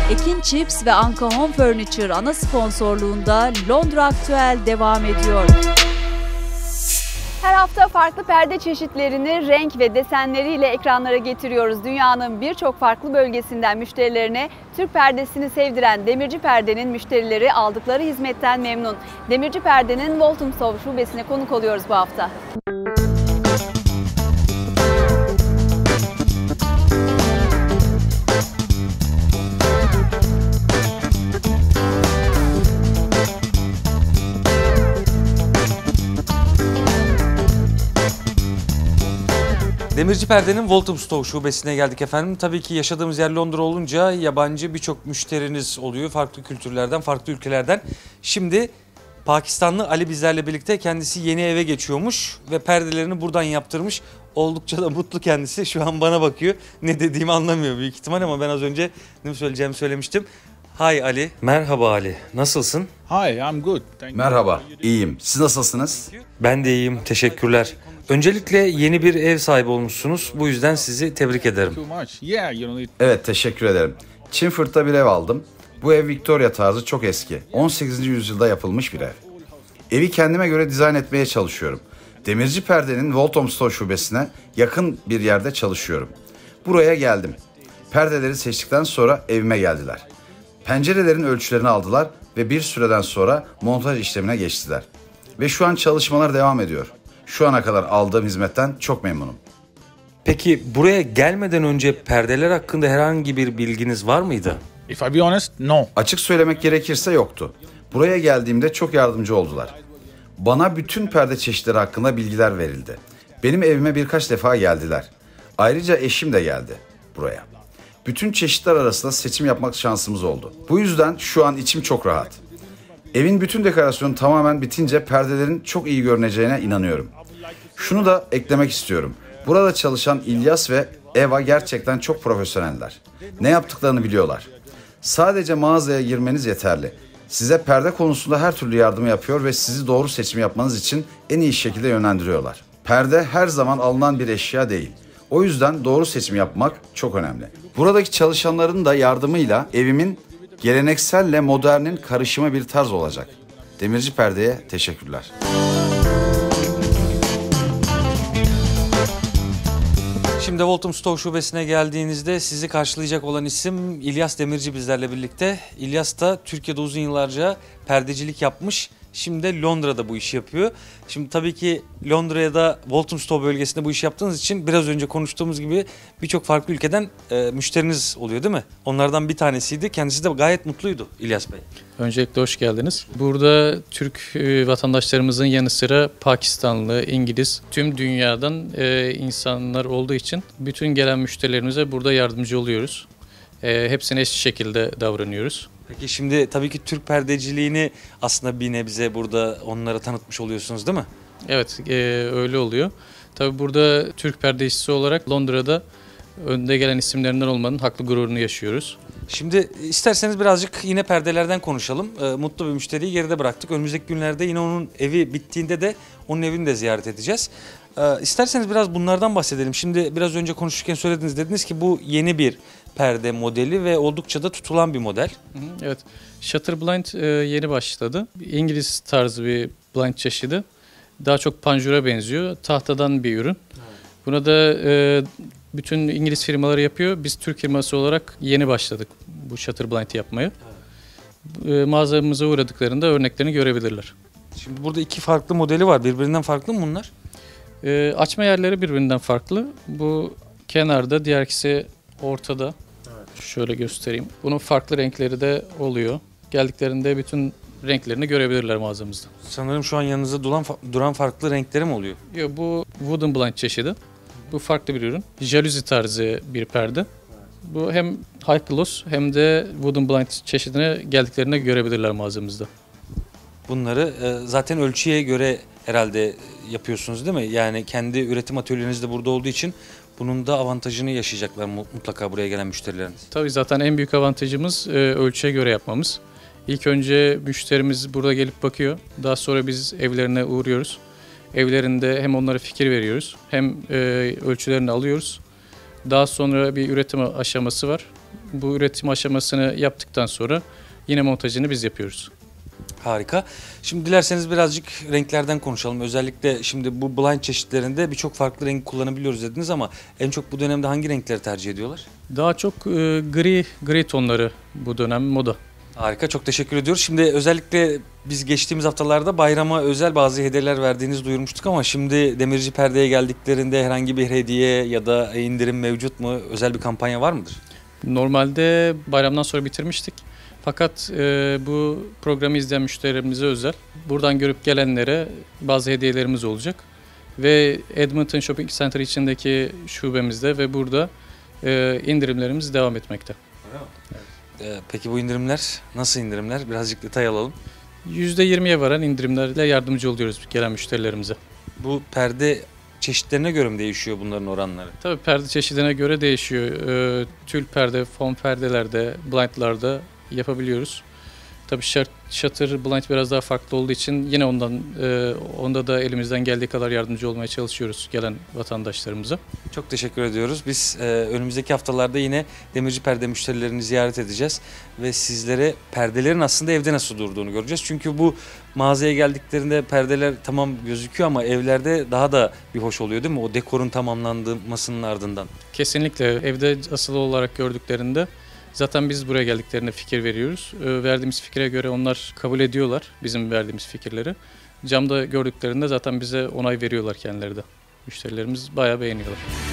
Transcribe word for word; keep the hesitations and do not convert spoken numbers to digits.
Ekin Chips ve Anka Home Furniture ana sponsorluğunda Londra Aktüel devam ediyor. Her hafta farklı perde çeşitlerini renk ve desenleriyle ekranlara getiriyoruz. Dünyanın birçok farklı bölgesinden müşterilerine Türk perdesini sevdiren Demirci Perde'nin müşterileri aldıkları hizmetten memnun. Demirci Perde'nin Walthamstow şubesine konuk oluyoruz bu hafta. Demirci Perde'nin Walthamstow şubesine geldik efendim. Tabii ki yaşadığımız yer Londra olunca yabancı birçok müşteriniz oluyor. Farklı kültürlerden, farklı ülkelerden. Şimdi Pakistanlı Ali bizlerle birlikte, kendisi yeni eve geçiyormuş ve perdelerini buradan yaptırmış. Oldukça da mutlu kendisi. Şu an bana bakıyor. Ne dediğimi anlamıyor büyük ihtimal ama ben az önce ne söyleyeceğimi söylemiştim. Hi Ali. Merhaba Ali. Nasılsın? Hi, I'm good. Thank you. Merhaba, iyiyim. Siz nasılsınız? Ben de iyiyim. Teşekkürler. Öncelikle yeni bir ev sahibi olmuşsunuz. Bu yüzden sizi tebrik ederim. Evet, teşekkür ederim. Chinford'da bir ev aldım. Bu ev Victoria tarzı, çok eski. on sekizinci yüzyılda yapılmış bir ev. Evi kendime göre dizayn etmeye çalışıyorum. Demirci Perde'nin Walthamstow şubesine yakın bir yerde çalışıyorum. Buraya geldim. Perdeleri seçtikten sonra evime geldiler. Pencerelerin ölçülerini aldılar ve bir süreden sonra montaj işlemine geçtiler. Ve şu an çalışmalar devam ediyor. Şu ana kadar aldığım hizmetten çok memnunum. Peki buraya gelmeden önce perdeler hakkında herhangi bir bilginiz var mıydı? If I be honest, no. Açık söylemek gerekirse yoktu. Buraya geldiğimde çok yardımcı oldular. Bana bütün perde çeşitleri hakkında bilgiler verildi. Benim evime birkaç defa geldiler. Ayrıca eşim de geldi buraya. Bütün çeşitler arasında seçim yapmak şansımız oldu. Bu yüzden şu an içim çok rahat. Evin bütün dekorasyonu tamamen bitince perdelerin çok iyi görüneceğine inanıyorum. Şunu da eklemek istiyorum. Burada çalışan İlyas ve Eva gerçekten çok profesyoneller. Ne yaptıklarını biliyorlar. Sadece mağazaya girmeniz yeterli. Size perde konusunda her türlü yardımı yapıyor ve sizi doğru seçim yapmanız için en iyi şekilde yönlendiriyorlar. Perde her zaman alınan bir eşya değil. O yüzden doğru seçim yapmak çok önemli. Buradaki çalışanların da yardımıyla evimin gelenekselle modernin karışımı bir tarz olacak. Demirci Perde'ye teşekkürler. Şimdi Walthamstow şubesine geldiğinizde sizi karşılayacak olan isim İlyas Demirci bizlerle birlikte. İlyas da Türkiye'de uzun yıllarca perdecilik yapmış. Şimdi de Londra'da bu işi yapıyor. Şimdi tabii ki Londra'ya da Walthamstow bölgesinde bu işi yaptığınız için biraz önce konuştuğumuz gibi birçok farklı ülkeden e, müşteriniz oluyor değil mi? Onlardan bir tanesiydi. Kendisi de gayet mutluydu İlyas Bey. Öncelikle hoş geldiniz. Burada Türk e, vatandaşlarımızın yanı sıra Pakistanlı, İngiliz, tüm dünyadan e, insanlar olduğu için bütün gelen müşterilerimize burada yardımcı oluyoruz. E, hepsine eşit şekilde davranıyoruz. Peki şimdi tabii ki Türk perdeciliğini aslında bir nebze burada onlara tanıtmış oluyorsunuz değil mi? Evet, e, öyle oluyor. Tabii burada Türk perdecisi olarak Londra'da önde gelen isimlerinden olmanın haklı gururunu yaşıyoruz. Şimdi isterseniz birazcık yine perdelerden konuşalım. E, mutlu bir müşteriyi geride bıraktık. Önümüzdeki günlerde yine onun evi bittiğinde de onun evini de ziyaret edeceğiz. E, isterseniz biraz bunlardan bahsedelim. Şimdi biraz önce konuşurken söylediniz, dediniz ki bu yeni bir perde modeli ve oldukça da tutulan bir model. Evet, Shutter Blind e, yeni başladı. İngiliz tarzı bir blind çeşidi. Daha çok panjura benziyor. Tahtadan bir ürün. Buna da e, bütün İngiliz firmaları yapıyor. Biz Türk firması olarak yeni başladık bu Shutter Blind yapmaya. E, mağazamıza uğradıklarında örneklerini görebilirler. Şimdi burada iki farklı modeli var. Birbirinden farklı mı bunlar? E, açma yerleri birbirinden farklı. Bu kenarda, diğer ikisi ortada. Evet. Şöyle göstereyim. Bunun farklı renkleri de oluyor. Geldiklerinde bütün renklerini görebilirler mağazamızda. Sanırım şu an yanınızda duran, duran farklı renkleri mi oluyor? Yok, bu wooden blind çeşidi. Bu farklı bir ürün. Jaluzi tarzı bir perde. Bu hem high gloss hem de wooden blind çeşidine geldiklerinde görebilirler mağazamızda. Bunları e, zaten ölçüye göre herhalde yapıyorsunuz değil mi? Yani kendi üretim atölyeniz de burada olduğu için bunun da avantajını yaşayacaklar mutlaka buraya gelen müşterileriniz. Tabii zaten en büyük avantajımız e, ölçüye göre yapmamız. İlk önce müşterimiz burada gelip bakıyor. Daha sonra biz evlerine uğruyoruz. Evlerinde hem onlara fikir veriyoruz hem e, ölçülerini alıyoruz. Daha sonra bir üretim aşaması var. Bu üretim aşamasını yaptıktan sonra yine montajını biz yapıyoruz. Harika. Şimdi dilerseniz birazcık renklerden konuşalım. Özellikle şimdi bu blind çeşitlerinde birçok farklı renk kullanabiliyoruz dediniz ama en çok bu dönemde hangi renkleri tercih ediyorlar? Daha çok e, gri gri tonları bu dönem moda. Harika, çok teşekkür ediyoruz. Şimdi özellikle biz geçtiğimiz haftalarda bayrama özel bazı hediyeler verdiğinizi duyurmuştuk ama şimdi Demirci Perde'ye geldiklerinde herhangi bir hediye ya da indirim mevcut mu? Özel bir kampanya var mıdır? Normalde bayramdan sonra bitirmiştik. Fakat e, bu programı izleyen müşterilerimize özel. Buradan görüp gelenlere bazı hediyelerimiz olacak. Ve Edmonton Shopping Center içindeki şubemizde ve burada e, indirimlerimiz devam etmekte. Ee, peki bu indirimler nasıl indirimler? Birazcık detay alalım. yüzde yirmiye varan indirimlerle yardımcı oluyoruz gelen müşterilerimize. Bu perde çeşitlerine göre mi değişiyor bunların oranları? Tabii perde çeşidine göre değişiyor. E, tül perde, fon perdelerde, blindlarda yapabiliyoruz. Tabii shutter blind biraz daha farklı olduğu için yine ondan e, onda da elimizden geldiği kadar yardımcı olmaya çalışıyoruz gelen vatandaşlarımıza. Çok teşekkür ediyoruz. Biz e, önümüzdeki haftalarda yine Demirci Perde müşterilerini ziyaret edeceğiz ve sizlere perdelerin aslında evde nasıl durduğunu göreceğiz. Çünkü bu mağazaya geldiklerinde perdeler tamam gözüküyor ama evlerde daha da bir hoş oluyor değil mi? O dekorun tamamlanmasının ardından. Kesinlikle evde asılı olarak gördüklerinde zaten biz buraya geldiklerinde fikir veriyoruz. E, verdiğimiz fikre göre onlar kabul ediyorlar bizim verdiğimiz fikirleri. Camda gördüklerinde zaten bize onay veriyorlar kendileri de. Müşterilerimiz bayağı beğeniyorlar.